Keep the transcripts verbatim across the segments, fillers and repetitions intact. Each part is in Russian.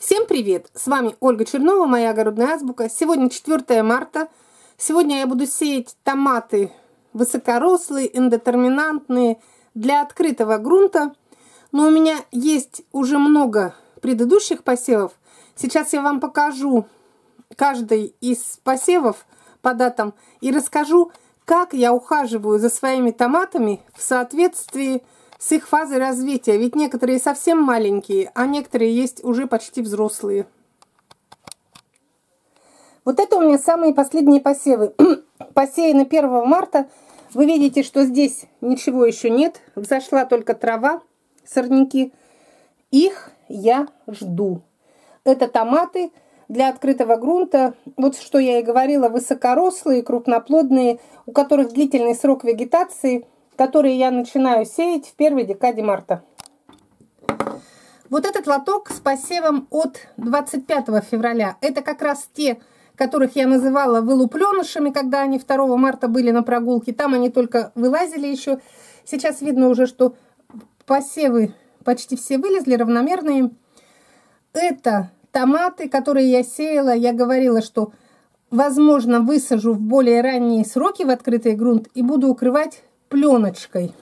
Всем привет! С вами Ольга Чернова, моя огородная азбука. Сегодня четвёртое марта. Сегодня я буду сеять томаты высокорослые, индетерминантные для открытого грунта. Но у меня есть уже много предыдущих посевов. Сейчас я вам покажу каждый из посевов по датам и расскажу, как я ухаживаю за своими томатами в соответствии с их фазой развития. Ведь некоторые совсем маленькие, а некоторые есть уже почти взрослые. Вот это у меня самые последние посевы. Посеяны первого марта. Вы видите, что здесь ничего еще нет. Взошла только трава, сорняки. Их я жду. Это томаты для открытого грунта. Вот что я и говорила, высокорослые, крупноплодные, у которых длительный срок вегетации, которые я начинаю сеять в первой декаде марта. Вот этот лоток с посевом от двадцать пятого февраля. Это как раз те, которых я называла вылупленышами, когда они второго марта были на прогулке. Там они только вылазили еще. Сейчас видно уже, что посевы почти все вылезли, равномерные. Это томаты, которые я сеяла. Я говорила, что, возможно, высажу в более ранние сроки в открытый грунт и буду укрывать пленочкой.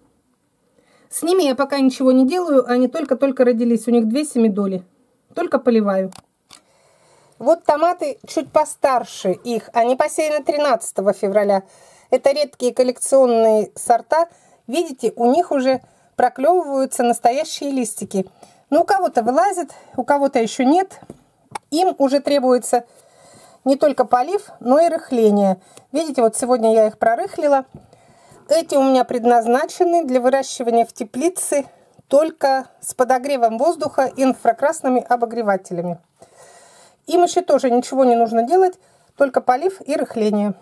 С ними я пока ничего не делаю, они только-только родились, у них две семидоли. Только поливаю. Вот томаты чуть постарше их, они посеяны тринадцатого февраля. Это редкие коллекционные сорта. Видите, у них уже проклевываются настоящие листики. Но у кого-то вылазит, у кого-то еще нет. Им уже требуется не только полив, но и рыхление. Видите, вот сегодня я их прорыхлила. Эти у меня предназначены для выращивания в теплице только с подогревом воздуха и инфракрасными обогревателями. Им еще тоже ничего не нужно делать, только полив и рыхление.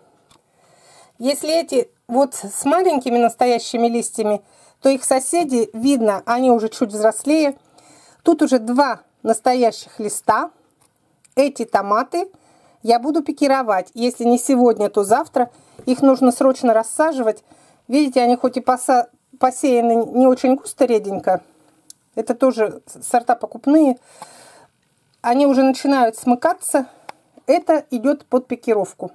Если эти вот с маленькими настоящими листьями, то их соседи, видно, они уже чуть взрослее. Тут уже два настоящих листа. Эти томаты я буду пикировать. Если не сегодня, то завтра. Их нужно срочно рассаживать. Видите, они хоть и поса посеяны не очень густо, реденько. Это тоже сорта покупные. Они уже начинают смыкаться. Это идет под пикировку.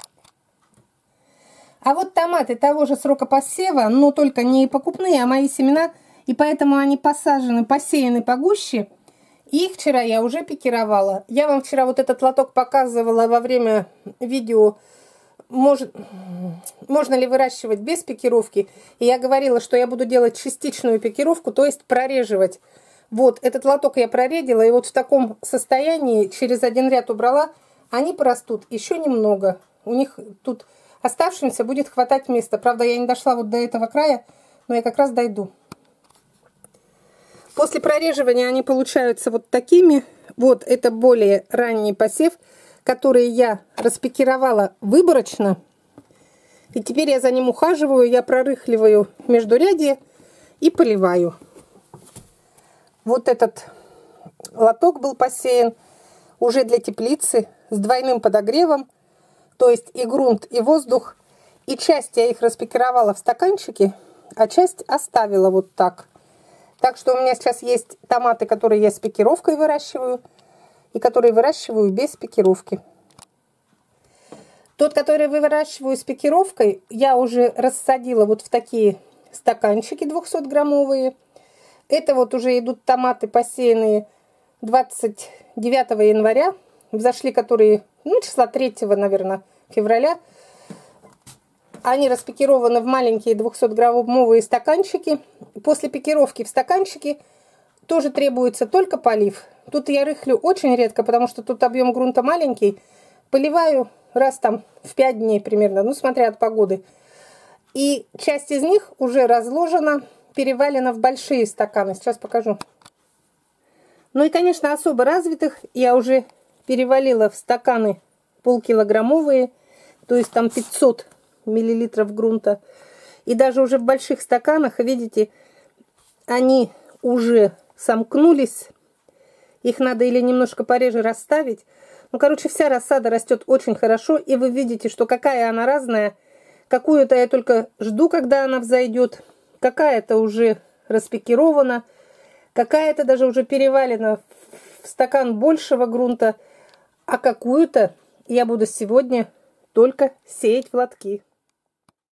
А вот томаты того же срока посева, но только не покупные, а мои семена. И поэтому они посажены, посеяны погуще. Их вчера я уже пикировала. Я вам вчера вот этот лоток показывала во время видео, Может, можно ли выращивать без пикировки. И я говорила, что я буду делать частичную пикировку, то есть прореживать. Вот, этот лоток я проредила, и вот в таком состоянии через один ряд убрала. Они порастут еще немного. У них тут оставшимся будет хватать места. Правда, я не дошла вот до этого края, но я как раз дойду. После прореживания они получаются вот такими. Вот, это более ранний посев, которые я распикировала выборочно. И теперь я за ним ухаживаю, я прорыхливаю междурядье и поливаю. Вот этот лоток был посеян уже для теплицы с двойным подогревом. То есть и грунт, и воздух. И часть я их распикировала в стаканчике, а часть оставила вот так. Так что у меня сейчас есть томаты, которые я с пикировкой выращиваю, и которые выращиваю без пикировки. Тот, который выращиваю с пикировкой, я уже рассадила вот в такие стаканчики двухсотграммовые. Это вот уже идут томаты, посеянные двадцать девятого января. Взошли которые, ну, числа третьего, наверное, февраля. Они распикированы в маленькие двухсотграммовые стаканчики. После пикировки в стаканчики тоже требуется только полив. Тут я рыхлю очень редко, потому что тут объем грунта маленький. Поливаю раз там в пять дней примерно, ну, смотря от погоды. И часть из них уже разложена, перевалена в большие стаканы. Сейчас покажу. Ну и, конечно, особо развитых я уже перевалила в стаканы полкилограммовые, то есть там пятьсот миллилитров грунта. И даже уже в больших стаканах, видите, они уже сомкнулись. Их надо или немножко пореже расставить. Ну, короче, вся рассада растет очень хорошо. И вы видите, что какая она разная. Какую-то я только жду, когда она взойдет. Какая-то уже распикирована. Какая-то даже уже перевалена в в стакан большего грунта, а какую-то я буду сегодня только сеять в лотки.